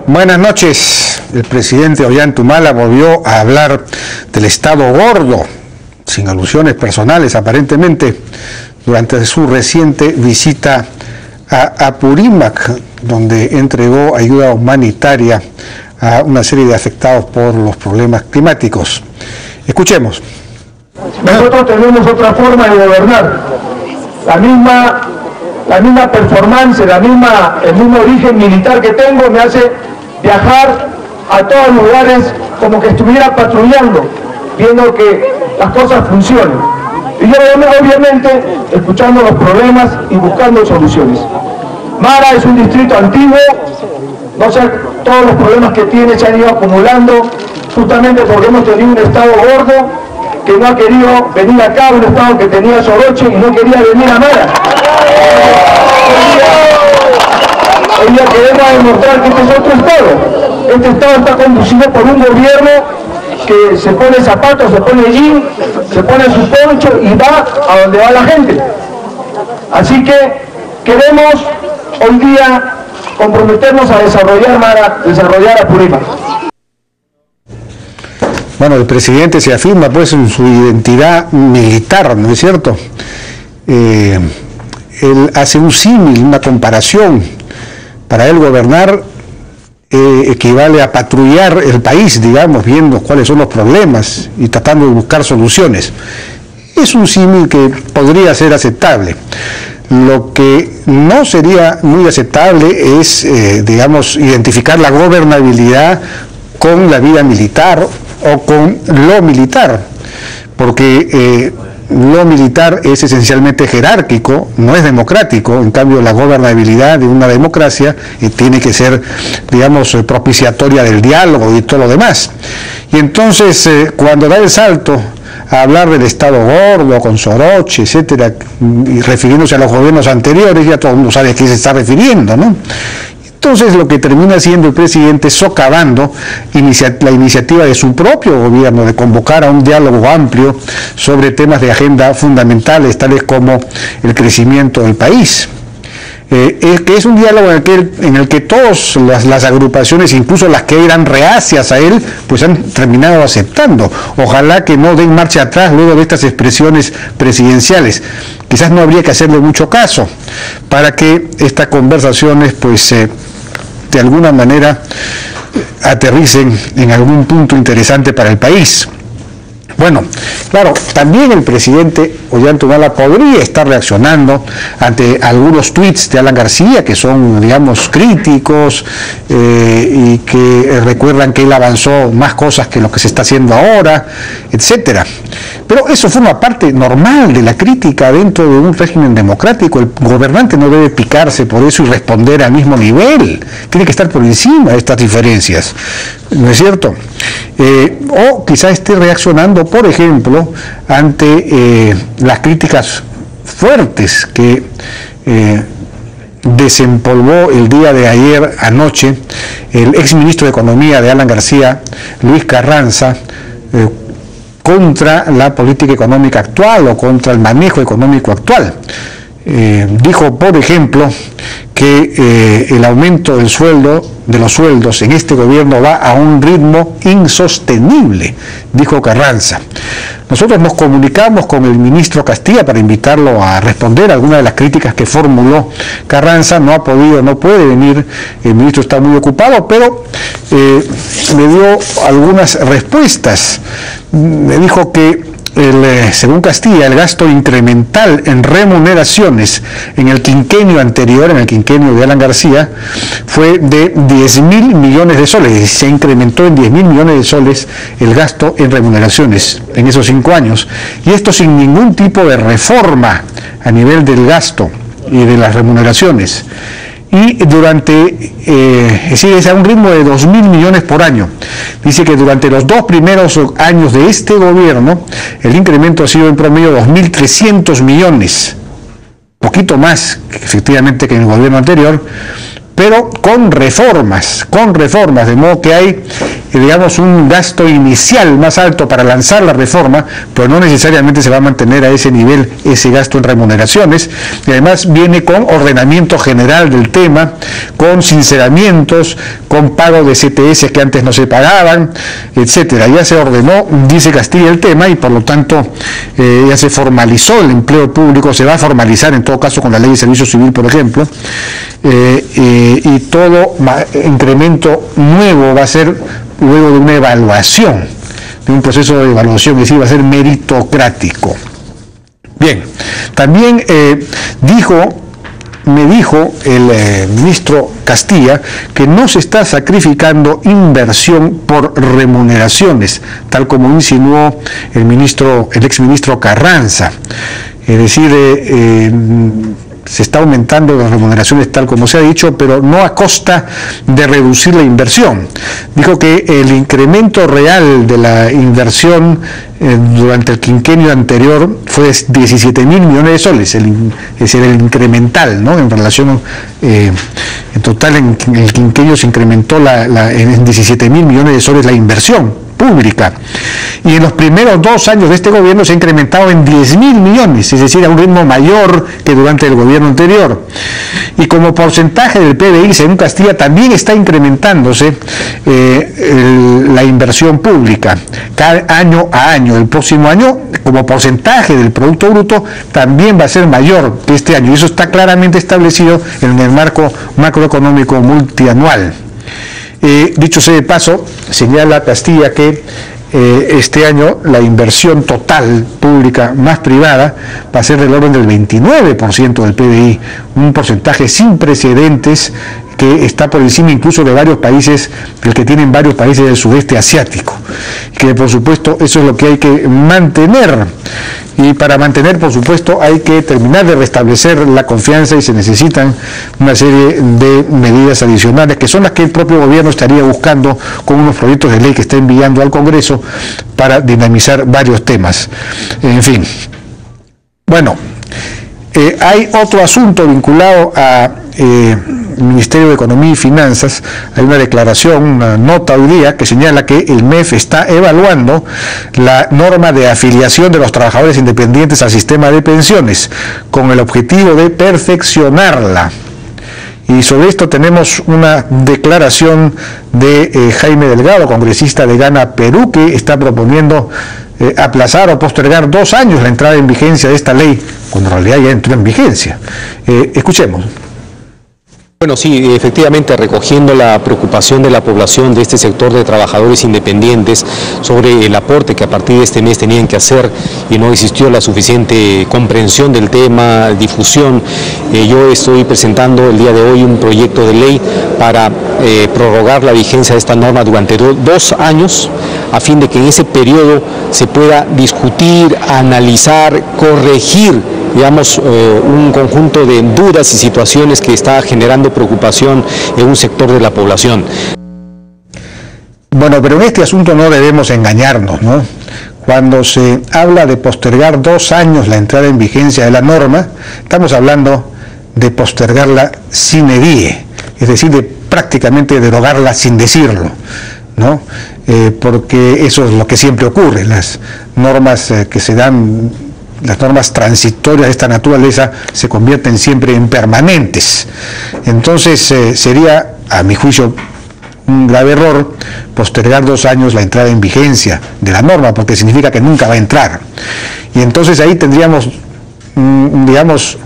Buenas noches. El presidente Ollanta volvió a hablar del Estado gordo, sin alusiones personales aparentemente, durante su reciente visita a Apurímac, donde entregó ayuda humanitaria a una serie de afectados por los problemas climáticos. Escuchemos. Nosotros tenemos otra forma de gobernar, la misma performance, el mismo origen militar que tengo me hace viajar a todos los lugares como que estuviera patrullando, viendo que las cosas funcionen. Y yo obviamente escuchando los problemas y buscando soluciones. Mara es un distrito antiguo, no sé, todos los problemas que tiene se han ido acumulando, justamente porque hemos tenido un Estado gordo que no ha querido venir acá, un Estado que tenía Soroche y no quería venir a Mara. Hoy día queremos demostrar que este es otro Estado. Este Estado está conducido por un gobierno que se pone zapatos, se pone jean, se pone su poncho y va a donde va la gente. Así que queremos hoy día comprometernos a desarrollar Mara, desarrollar Apurímac. Bueno, el presidente se afirma pues en su identidad militar, ¿no es cierto? Él hace un símil, una comparación. Para él gobernar equivale a patrullar el país, digamos, viendo cuáles son los problemas y tratando de buscar soluciones. Es un símil que podría ser aceptable. Lo que no sería muy aceptable es, digamos, identificar la gobernabilidad con la vida militar o con lo militar, porque lo militar es esencialmente jerárquico, no es democrático. En cambio, la gobernabilidad de una democracia tiene que ser, digamos, propiciatoria del diálogo y todo lo demás. Y entonces, cuando da el salto a hablar del Estado gordo, con Soroche, etcétera, y refiriéndose a los gobiernos anteriores, ya todo el mundo sabe a qué se está refiriendo, ¿no? Entonces lo que termina haciendo el presidente es socavando la iniciativa de su propio gobierno de convocar a un diálogo amplio sobre temas de agenda fundamentales, tales como el crecimiento del país. Que es un diálogo en el que todas las agrupaciones, incluso las que eran reacias a él, pues han terminado aceptando. Ojalá que no den marcha atrás luego de estas expresiones presidenciales. Quizás no habría que hacerle mucho caso para que estas conversaciones pues de alguna manera aterricen en algún punto interesante para el país. Bueno, claro, también el presidente Ollanta podría estar reaccionando ante algunos tweets de Alan García que son, digamos, críticos y que recuerdan que él avanzó más cosas que lo que se está haciendo ahora, etcétera. Pero eso forma parte normal de la crítica dentro de un régimen democrático. El gobernante no debe picarse por eso y responder al mismo nivel. Tiene que estar por encima de estas diferencias, ¿no es cierto? O quizá esté reaccionando, por ejemplo, ante las críticas fuertes que desempolvó el día de ayer anoche el exministro de Economía de Alan García, Luis Carranza, contra la política económica actual o contra el manejo económico actual. Dijo, por ejemplo, que el aumento de los sueldos en este gobierno va a un ritmo insostenible, dijo Carranza. Nosotros nos comunicamos con el ministro Castilla para invitarlo a responder a algunas de las críticas que formuló Carranza. No ha podido, no puede venir, el ministro está muy ocupado, pero me dio algunas respuestas. Me dijo que según Castilla, el gasto incremental en remuneraciones en el quinquenio anterior, en el quinquenio de Alan García, fue de 10.000 millones de soles. Se incrementó en 10.000 millones de soles el gasto en remuneraciones en esos 5 años. Y esto sin ningún tipo de reforma a nivel del gasto y de las remuneraciones. Y durante, es a un ritmo de 2.000 millones por año. Dice que durante los 2 primeros años de este gobierno, el incremento ha sido en promedio 2.300 millones, poquito más efectivamente que en el gobierno anterior, pero con reformas, de modo que hay digamos, un gasto inicial más alto para lanzar la reforma, pero no necesariamente se va a mantener a ese nivel ese gasto en remuneraciones, y además viene con ordenamiento general del tema, con sinceramientos, con pago de CTS que antes no se pagaban, etcétera. Ya se ordenó, dice Castilla, el tema, y por lo tanto ya se formalizó el empleo público, se va a formalizar en todo caso con la ley de servicio civil, por ejemplo, y todo incremento nuevo va a ser luego de una evaluación, de un proceso de evaluación, es decir, va a ser meritocrático. Bien, también me dijo el ministro Castilla que no se está sacrificando inversión por remuneraciones, tal como insinuó el exministro Carranza. Es decir, se está aumentando las remuneraciones tal como se ha dicho, pero no a costa de reducir la inversión. Dijo que el incremento real de la inversión durante el quinquenio anterior fue de 17.000 millones de soles, es decir, el incremental, ¿no? En relación, en total en el quinquenio se incrementó en 17.000 millones de soles la inversión pública, y en los primeros 2 años de este gobierno se ha incrementado en 10.000 millones, es decir, a un ritmo mayor que durante el gobierno anterior. Y como porcentaje del PBI, según Castilla, también está incrementándose la inversión pública cada año a año. El próximo año, como porcentaje del Producto Bruto, también va a ser mayor que este año, y eso está claramente establecido en el marco macroeconómico multianual. Dicho sea de paso, señala Castilla que este año la inversión total pública más privada va a ser del orden del 29% del PBI, un porcentaje sin precedentes que está por encima incluso de varios países, el que tienen varios países del sudeste asiático, que por supuesto eso es lo que hay que mantener, y para mantener por supuesto hay que terminar de restablecer la confianza, y se necesitan una serie de medidas adicionales que son las que el propio gobierno estaría buscando con unos proyectos de ley que está enviando al Congreso para dinamizar varios temas. En fin, bueno, hay otro asunto vinculado a el Ministerio de Economía y Finanzas. Hay una declaración, una nota hoy día que señala que el MEF está evaluando la norma de afiliación de los trabajadores independientes al sistema de pensiones con el objetivo de perfeccionarla. Y sobre esto tenemos una declaración de Jaime Delgado, congresista de Gana Perú, que está proponiendo aplazar o postergar 2 años la entrada en vigencia de esta ley, cuando en realidad ya entró en vigencia. Escuchemos. Bueno, sí, efectivamente, recogiendo la preocupación de la población de este sector de trabajadores independientes sobre el aporte que a partir de este mes tenían que hacer y no existió la suficiente comprensión del tema, difusión, yo estoy presentando el día de hoy un proyecto de ley para prorrogar la vigencia de esta norma durante 2 años, a fin de que en ese periodo se pueda discutir, analizar, corregir, digamos, un conjunto de dudas y situaciones que está generando preocupación en un sector de la población. Bueno, pero en este asunto no debemos engañarnos, ¿no? Cuando se habla de postergar 2 años la entrada en vigencia de la norma, estamos hablando de postergarla sine die, es decir, de prácticamente derogarla sin decirlo, ¿no? Porque eso es lo que siempre ocurre, las normas que se dan, las normas transitorias de esta naturaleza se convierten siempre en permanentes. Entonces sería, a mi juicio, un grave error postergar 2 años la entrada en vigencia de la norma, porque significa que nunca va a entrar. Y entonces ahí tendríamos, digamos,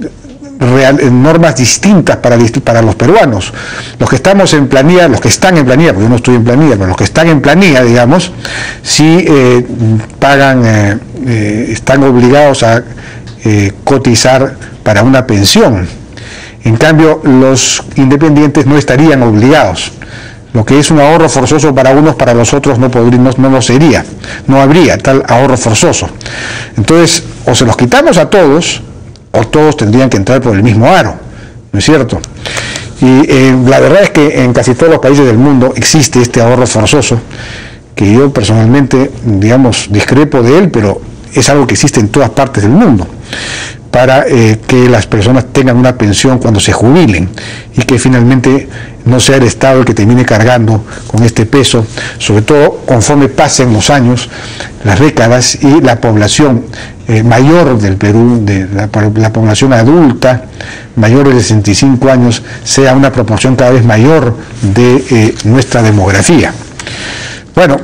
normas distintas para los peruanos. Los que estamos en planilla, los que están en planilla, porque yo no estoy en planilla, pero los que están en planilla, digamos, sí pagan, están obligados a cotizar para una pensión. En cambio, los independientes no estarían obligados. Lo que es un ahorro forzoso para unos, para los otros no lo sería. No habría tal ahorro forzoso. Entonces, o se los quitamos a todos, o todos tendrían que entrar por el mismo aro, ¿no es cierto? Y la verdad es que en casi todos los países del mundo existe este ahorro forzoso, que yo personalmente, digamos, discrepo de él, pero es algo que existe en todas partes del mundo. para que las personas tengan una pensión cuando se jubilen y que finalmente no sea el Estado el que termine cargando con este peso, sobre todo conforme pasen los años, las décadas y la población mayor del Perú, de la población adulta, mayor de 65 años, sea una proporción cada vez mayor de nuestra demografía. Bueno,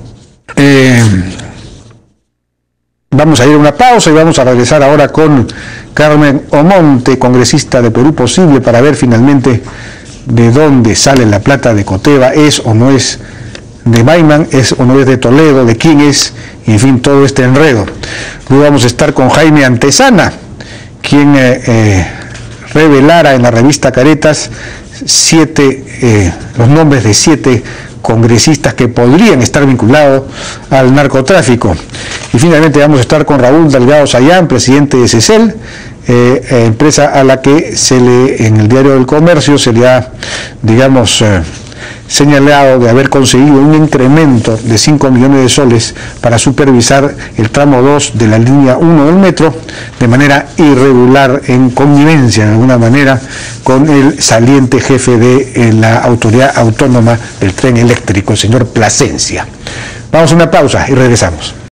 vamos a ir a una pausa y vamos a regresar ahora con Carmen Omonte, congresista de Perú Posible, para ver finalmente de dónde sale la plata de Coteva, es o no es de Maiman, es o no es de Toledo, de quién es, y en fin, todo este enredo. Luego vamos a estar con Jaime Antezana, quien revelara en la revista Caretas los nombres de 7 congresistas que podrían estar vinculados al narcotráfico. Y finalmente vamos a estar con Raúl Delgado Sayán, presidente de CECEL, empresa a la que en el Diario del Comercio se le ha, digamos, señalado de haber conseguido un incremento de 5 millones de soles para supervisar el tramo 2 de la línea 1 del metro de manera irregular, en connivencia de alguna manera con el saliente jefe de la Autoridad Autónoma del Tren Eléctrico, el señor Plasencia. Vamos a una pausa y regresamos.